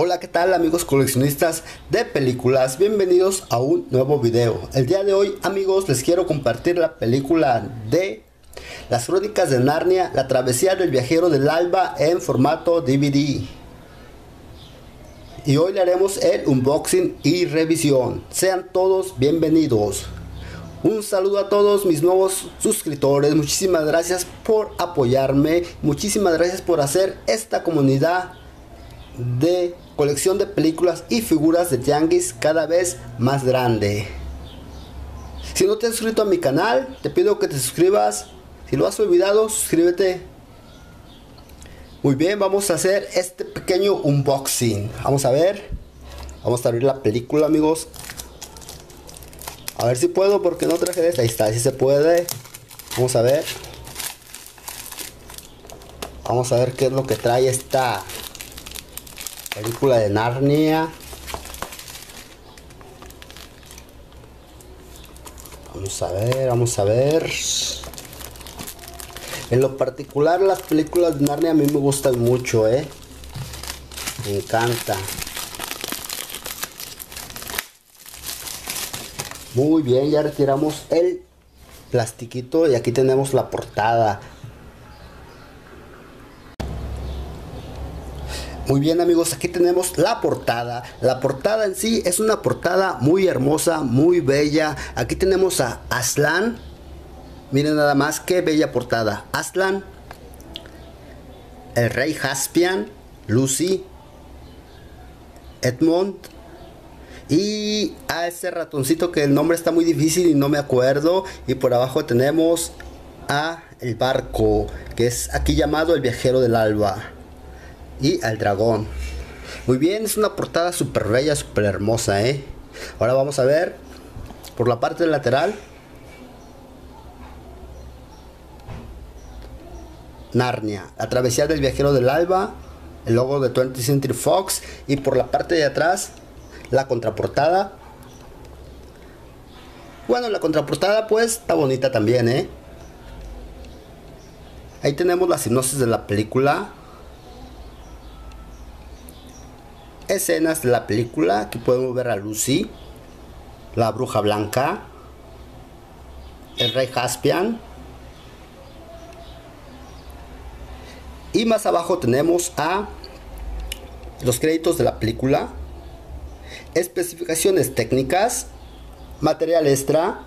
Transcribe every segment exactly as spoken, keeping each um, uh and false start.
Hola, ¿qué tal amigos coleccionistas de películas? Bienvenidos a un nuevo video. El día de hoy, amigos, les quiero compartir la película de Las Crónicas de Narnia, la travesía del viajero del alba en formato D V D. Y hoy le haremos el unboxing y revisión. Sean todos bienvenidos. Un saludo a todos mis nuevos suscriptores. Muchísimas gracias por apoyarme. Muchísimas gracias por hacer esta comunidad de colección de películas y figuras de tianguis cada vez más grande. Si no te has suscrito a mi canal, te pido que te suscribas. Si lo has olvidado, suscríbete. Muy bien, vamos a hacer este pequeño unboxing. Vamos a ver. Vamos a abrir la película, amigos. A ver si puedo, porque no traje de esta. Ahí está, si se puede. Vamos a ver. Vamos a ver qué es lo que trae esta película de Narnia. Vamos a ver, vamos a ver. En lo particular, las películas de Narnia a mí me gustan mucho, eh. Me encanta. Muy bien, ya retiramos el plastiquito y aquí tenemos la portada. Muy bien, amigos, aquí tenemos la portada. La portada en sí es una portada muy hermosa, muy bella. Aquí tenemos a Aslan. Miren nada más qué bella portada. Aslan, el rey Caspian, Lucy, Edmund y a ese ratoncito que el nombre está muy difícil y no me acuerdo. Y por abajo tenemos a el barco, que es aquí llamado el viajero del alba, y al dragón. Muy bien, es una portada súper bella, súper hermosa, ¿eh? Ahora vamos a ver por la parte lateral. Narnia, la travesía del viajero del alba, el logo de twentieth Century Fox. Y por la parte de atrás, la contraportada. Bueno, la contraportada pues está bonita también, ¿eh? Ahí tenemos la sinopsis de la película. Escenas de la película. Aquí podemos ver a Lucy, la bruja blanca, el rey Caspian. Y más abajo tenemos a los créditos de la película, especificaciones técnicas, material extra.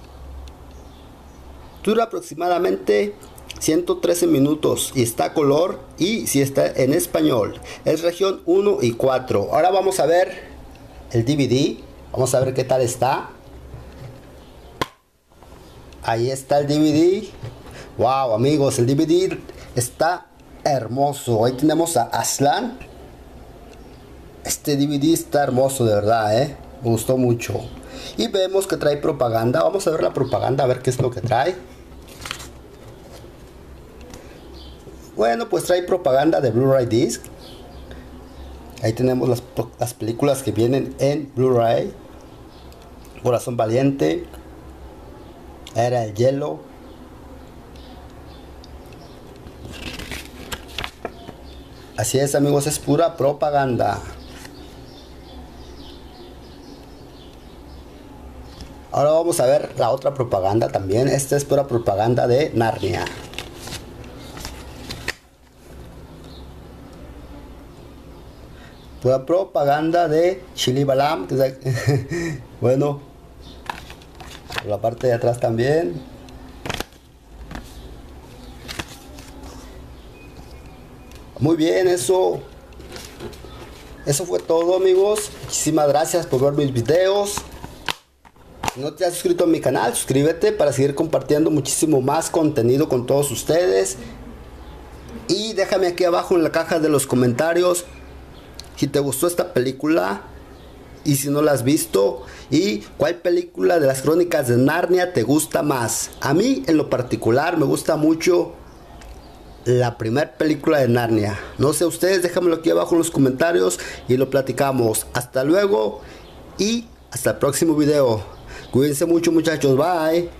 Dura aproximadamente ciento trece minutos y está a color, y si está en español. Es región uno y cuatro. Ahora vamos a ver el D V D. Vamos a ver qué tal está. Ahí está el D V D. Wow, amigos, el D V D está hermoso. Ahí tenemos a Aslan. Este D V D está hermoso, de verdad, eh. Me gustó mucho. Y vemos que trae propaganda. Vamos a ver la propaganda, a ver qué es lo que trae. Bueno, pues trae propaganda de Blu-ray disc. Ahí tenemos las, las películas que vienen en Blu-ray. Corazón Valiente, Era el Hielo, así es, amigos, es pura propaganda. Ahora vamos a ver la otra propaganda también. Esta es pura propaganda de Narnia. Pura propaganda de Chili Balam. Bueno, por la parte de atrás también. Muy bien, eso Eso fue todo, amigos. Muchísimas gracias por ver mis videos. Si no te has suscrito a mi canal, suscríbete para seguir compartiendo muchísimo más contenido con todos ustedes. Y déjame aquí abajo en la caja de los comentarios si te gustó esta película y si no la has visto, y cuál película de las Crónicas de Narnia te gusta más. A mí en lo particular me gusta mucho la primera película de Narnia. No sé ustedes, déjamelo aquí abajo en los comentarios y lo platicamos. Hasta luego y hasta el próximo video. Cuídense mucho, muchachos, bye.